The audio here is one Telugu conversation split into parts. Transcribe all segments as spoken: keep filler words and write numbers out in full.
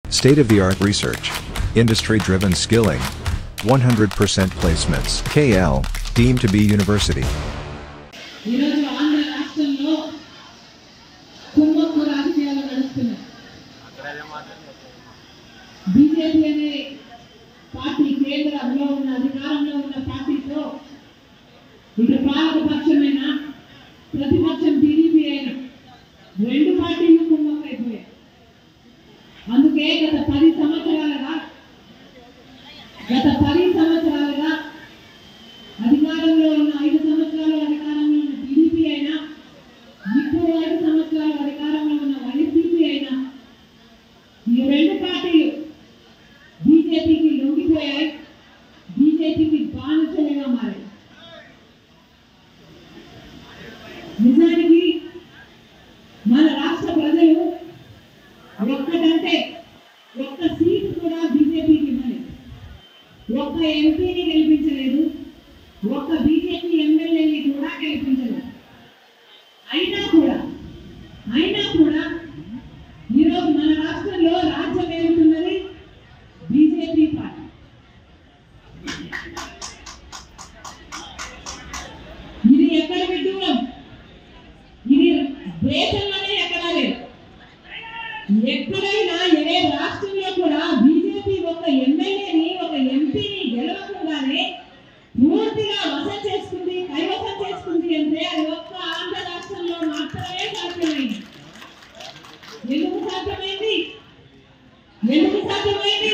State-of-the-art research, industry-driven skilling, one hundred percent placements. K L, deemed to be university. Party కేంద్రంలో ఉన్న అధికారంలో ఉన్న పార్టీతో ఇటు పాలకపక్షమైన ప్రతిపక్షం టీడీపీ అయినా రెండు పార్టీలు కుమ్మక్కైపోయాయి. అందుకే గత పది సంవత్సరాలుగా గత పది సంవత్సరాలుగా అధికారంలో ఉన్న ఐదు సంవత్సరాలు అధికారంలో ఉన్న టీడీపీ అయినా ఇప్పుడు ఐదు సంవత్సరాలు అధికారంలో ఉన్న వైసీపీ అయినా ఈ రెండు పార్టీలు బీజేపీకి లొంగిపోయాయి, బీజేపీకి బానిసలుగా మారాయి. నిజానికి మన రాష్ట్ర ప్రజలు ఒక్కటంటే ఒక్క సీటు కూడా బీజేపీకి ఇవ్వలేదు, ఒక్క ఎంపీని గెలిపించలేదు, ఒక్క బీజేపీ ఎమ్మెల్యేని కూడా గెలిపించలేదు. అయినా కూడా అయినా కూడా ఈరోజు మన రాష్ట్రంలో రాజ్యం ఏలుతున్నది బీజేపీ పార్టీ. ఇది ఎక్కడ విడ్డూరం, ఇది దేశంలోనే ఎక్కడా లేదు. ఎక్కడైనా ఏ రాష్ట్రంలో కూడా బీజేపీ ఒక ఎమ్మెల్యేని ఒక ఎంపీని గెలవకుండానే పూర్తిగా వశం చేసుకుంది, కైవసం చేసుకుంది అంటే అది ఒక్క ఆంధ్ర రాష్ట్రంలో మాత్రమే సాధ్యమైంది. ఎందుకు సాధ్యమైంది ఎందుకు సాధ్యమైంది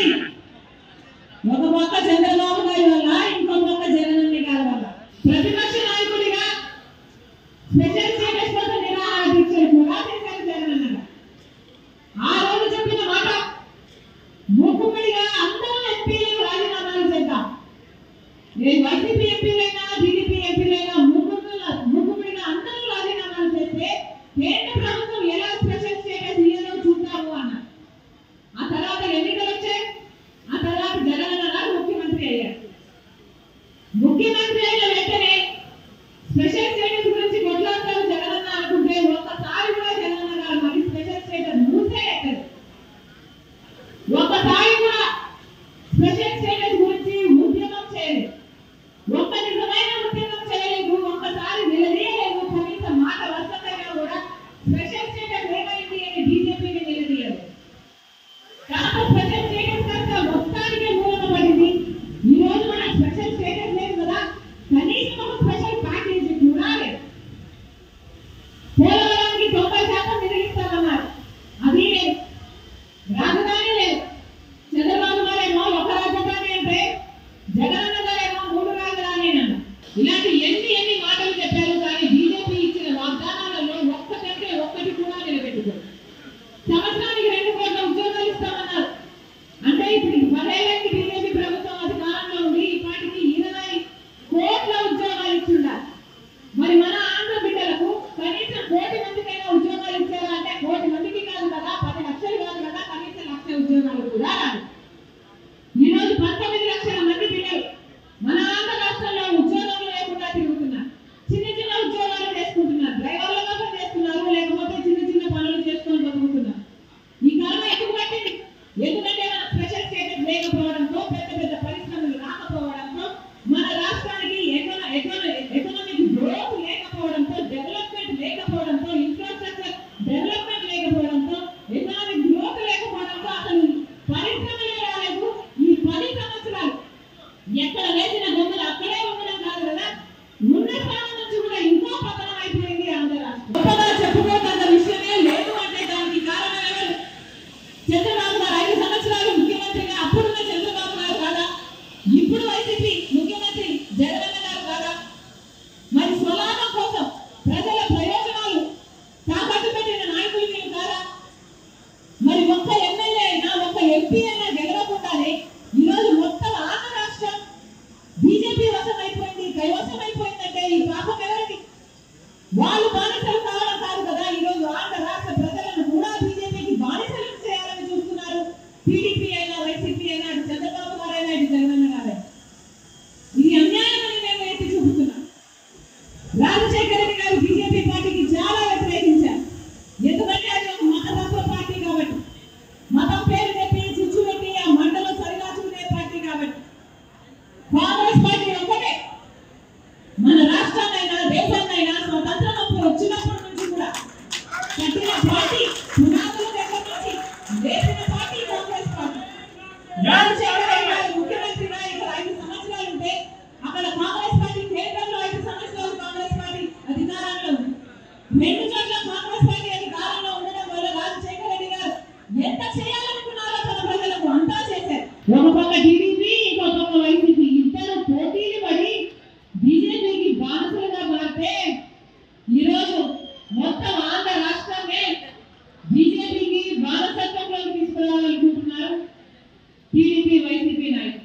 ఒక పక్క చంద్రబాబు గారి వల్ల, ఇంకో పక్క జగనన్న గారి వల్ల. ప్రతిపక్ష నాయకుడిగా స్పెషల్ స్టేటస్ కోసం నిరాహార దీక్షలు కూడా చేశారు జగనన్న. ఆ రోజు చెప్పిన మాట మూకుమ్మడిగా అందరూ ఎంపీలు రాజీనామాలు చేద్దాం, నేను వైసీపీ ఎంపీలైనా టీడీపీ ఎంపీలైనా మూకుమ్మడిగా మూకుమ్మడిగా అందరూ రాజీనామాలు చేస్తే కేంద్ర ప్రభుత్వం ఎలా స్పెషల్ స్టేటస్ ఇయ్యదో చూద్దాము అన్నారు. ఆ తర్వాత ఎన్నికలు వచ్చాయి, ఆ తర్వాత జగనన్న గారు ముఖ్యమంత్రి అయ్యారు. ముఖ్యమంత్రి అయిన వెంటనే స్పెషల్ స్టేటస్ గురించి కొట్లాడతారు జగనన్న అనుకుంటే ఒక్కసారి కూడా జగనన్న గారు మరి స్పెషల్ స్టేటస్ మూసే ఎక్కదు. ఒక్కసారి కూడా స్పెషల్ స్టేటస్ గురించి ఉద్యమం చేయలేదు, ఒక్క నిజమైన ఉద్యమం చేయలేదు, ఒక్కసారి నిలదీయలేదు. కనీసం మాట వరుసకైనా కూడా స్పెషల్ స్టేటస్ ఏమైంది అని బీజేపీని నిలదీయలేదు. కాదు స్పెషల్ స్టేటస్ కాస్త మొత్తానికి మూలపడింది. ఈ రోజు మన స్పెషల్ స్టేటస్ లేదు కదా, కనీసం ఒక స్పెషల్ ప్యాకేజీ కూడా లేదు. పోలవరానికి తొంభై శాతం నిధులిస్తామన్నారు, అది లేదు. రాజధాని లేదు. చంద్రబాబు గారేమో ఒక రాజధాని అంటే జగనన్న గారేమో మూడు రాజధాని అన్నారు. ఇలాంటి ఎన్ని ఎన్ని మాటలు చెప్పారు, కానీ బీజేపీ ఇచ్చిన వాగ్దానాలలో ఒక్కటంటే ఒక్కటి కూడా నిలబెట్టుకోరు. సంవత్సరానికి రెండు కోట్ల ఉద్యోగాలు ఇస్తామన్నారు. అంటే ఇప్పుడు పదేళ్ళకి బీజేపీ ప్రభుత్వం అధికారంలో ఉంది, ఇప్పటికి ఇరవై కోట్ల ఉద్యోగాలు ఇచ్చుండాలి. మరి మన ఆంధ్ర బిడ్డలకు కనీసం కోటి మందికైనా ఉద్యోగాలు ఇచ్చారా అంటే కోటి మందికి కాదు కదా, పది లక్షలు కాదు కదా, కనీసం లక్ష ఉద్యోగాలు కూడా రాదు. ఈ రోజు పంతొమ్మిది లక్షల మంది బిడ్డలు మన ఆంధ్ర రాష్ట్రంలో ఉద్యోగాలు లేకుండా తిరుగుతున్నారు. చిన్న చిన్న ఉద్యోగాలు చేసుకుంటున్నారు, డ్రైవర్లుగా పని చేస్తున్నారు, లేకపోతే చిన్న చిన్న పనులు చేసుకొని బతుకుతున్నారు. ఈ కారణం ఎక్కువ పట్టింది. ఎందుకంటే మన స్పెషల్ స్టేటస్ లేకపోవడంతో, పెద్ద పెద్ద పరిశ్రమలు రాకపోవడంతో, మన రాష్ట్రానికి ఎకనామిక్ గ్రోత్ లేకపోవడంతో, డెవలప్మెంట్ లేకపోవడంతో, ఇన్ఫ్రాస్ట్రక్చర్ డెవలప్మెంట్ లేకపోవడంతో, ఎకనామిక్ గ్రోత్ లేకపోవడంతో అసలు పరిశ్రమలే రాలేదు. ఈ పది సంవత్సరాలు ఎక్కడ వేసిన బొమ్మలు అక్కడే ఉండడం కాదు కదా, ఉన్న స్థానం నుంచి కూడా ఇంకో పతనం అయిపోయింది ఆంధ్ర రాష్ట్రం. గొప్పగా చెప్పుకోదన్న విషయమే లేదు అంటే దానికి కారణం ఎవరు? చంద్రబాబు గారు ఐదు సంవత్సరాలు ముఖ్యమంత్రిగా అప్పుడున్న చంద్రబాబు గారు కాదా, ఇప్పుడు వైసీపీ ముఖ్యమంత్రి జగనన్న గారు కాదా? మరి స్వలాభం కోసం ప్రజల ప్రయోజనాలు తాకట్టు పెట్టిన నాయకులు మీరు కాదా? మరి ఒక్క ఎమ్మెల్యే అయినా ఒక్క ఎంపీ అయినా గెలవకుండానే ఈరోజు మొత్తం ఆంధ్ర రాష్ట్రం బీజేపీ వశం అయిపోయింది, కైవసం అయిపోయిందంటే ఈ పాపం ఎవరిది? వాళ్ళు బానిసలు కావడం కాదు కదా, ఈరోజు ఆంధ్ర రాష్ట్ర ప్రజలను కూడా బీజేపీకి బానిసలు చేయాలని చూస్తున్నారు. టీడీపీ అయినా వైసీపీ అయినా చంద్రబాబు గారైనా ఇటు జగనన్న గారైనా. ఇది అన్యాయం అని నేను ఎత్తి చూపుతున్నాను. రాజశేఖర రెడ్డి గారు బీజేపీ పార్టీకి చాలా వ్యతిరేకించారు. ఎందుకంటే అది ఒక మతతత్వ పార్టీ కాబట్టి, మతం పేరు చెప్పి పార్టీ కాంగ్రెస్ పార్టీ. రాజశేఖర గారు ముఖ్యమంత్రిగా ఇక్కడ ఐదు సంవత్సరాలు ఉంటే అక్కడ కాంగ్రెస్ పార్టీ కేంద్రంలో ఐదు సంవత్సరాలు కాంగ్రెస్ పార్టీ అధికారంలో ఉంది. రెండు చోట్ల కాంగ్రెస్ పార్టీ అధికారంలో ఉండడం వల్ల రాజశేఖర రెడ్డి గారు ఎంత చేయాలనుకున్నారో తన ప్రజలకు అంతా చేశారు. ఒక పక్క టీడీపీ, ఇంకో పక్క వైసీపీ ఇద్దరు పోటీలు పడి బీజేపీకి బానిసలుగా మారితే ఈరోజు మొత్తం ఆంధ్ర రాష్ట్రాన్ని బీజేపీకి బానిసత్వంలోకి తీసుకురావాలనుకుంటున్నారు టీడీపీ వైసీపీ నాయకులు.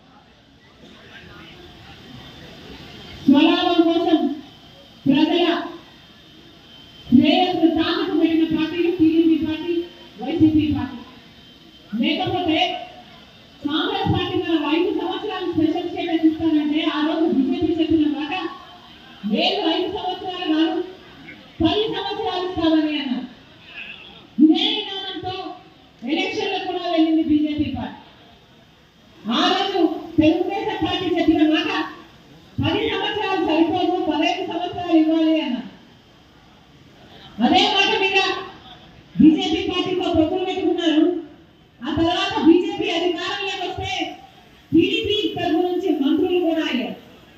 స్వలాభం కోసం ప్రజల శ్రేయస్సు తాకట్టు పెట్టిన పార్టీలు టీడీపీ పార్టీ, వైసీపీ పార్టీ. లేకపోతే కాంగ్రెస్ పార్టీ మనం ఐదు సంవత్సరాలు స్పెషల్ స్టేటస్ ఇస్తానంటే ఆ రోజు బీజేపీ చెప్పిన మాట లేదు ఐదు సంవత్సరాలు కాదు పది సంవత్సరాలు ఇస్తామని అన్నారు. ఇదే విధానంతో ఎలక్షన్లో కూడా వెళ్ళింది బీజేపీ పార్టీ. ఆ రోజు తెలుగుదేశం పార్టీ చెప్పిన మాట పది సంవత్సరాలు సరిపోదు, పదహైదు సంవత్సరాలు ఇవ్వాలి అన్నారు. అదే మాట మీద బీజేపీ పార్టీతో పొత్తులు పెట్టుకున్నారు. ఆ తర్వాత బీజేపీ అధికారంలోకి వస్తే టీడీపీ తరఫు నుంచి మంత్రులు కూడా అయ్యారు.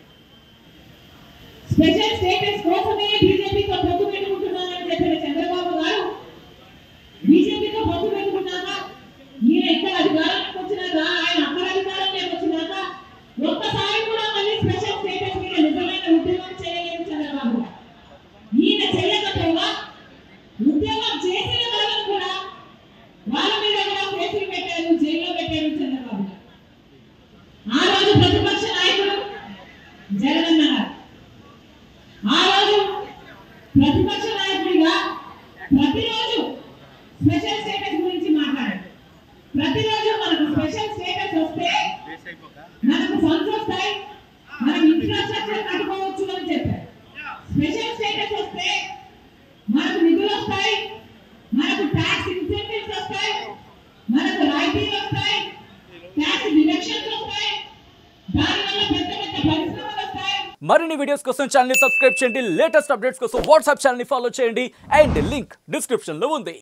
స్పెషల్ స్టేటస్ కోసమే బీజేపీతో పొత్తు పెట్టుకుంటున్నారని చెప్పిన చంద్రబాబు గారు బీజేపీతో పొత్తు పెట్టుకున్నాక ఈయన ఇక్కడ అధికారంలోకి వచ్చినాక ఆయన అక్కడ అధికారంలోకి వచ్చినాక ఒక్కసారి కూడా మళ్ళీ స్పెషల్ స్టేటస్ మీద నిజమైన ఉద్యమం చేయలేదు చంద్రబాబు గారు. ఈయన చేయకపోగా ఉద్యమం చేసిన వాళ్ళని కూడా వాళ్ళ మీద కూడా కేసులు పెట్టారు, జైల్లో పెట్టారు చంద్రబాబు గారు. ఆ రోజు ప్రతిపక్ష నాయకుడు జగనన్న గారు ఆ రోజు ప్రతిపక్ష నాయకుడిగా ప్రతిరోజు స్పెషల్ స్టేటస్ గురించి మాట్లాడారు. ప్రతిరోజు మనకు స్పెషల్ స్టేటస్ వస్తే మనకు ఫండ్స్ వస్తాయి, మనం ఇన్ఫ్రాస్ట్రక్చర్ కట్టుకోవచ్చు అని చెప్పారు. స్పెషల్ స్టేటస్ వస్తే మనకు నిధులు వస్తాయి, మనకు ట్యాక్స్ ఇన్సెంటివ్స్ వస్తాయి, మనకు రాయితీలు వస్తాయి, ట్యాక్స్ డిడక్షన్స్ వస్తాయి, దానివల్ల పెద్ద పెద్ద పరిశ్రమలు వస్తాయి. మరిన్ని వీడియోస్ కోసం ఛానల్ ని సబ్స్క్రైబ్ చేయండి, లేటెస్ట్ అప్డేట్స్ కోసం వాట్సాప్ ఛానల్ ని ఫాలో చేయండి అండ్ లింక్ డిస్క్రిప్షన్ లో ఉంది.